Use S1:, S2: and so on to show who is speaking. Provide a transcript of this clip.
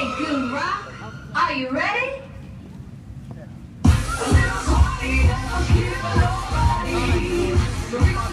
S1: make good rock. Are you ready? A little party that'll kill nobody.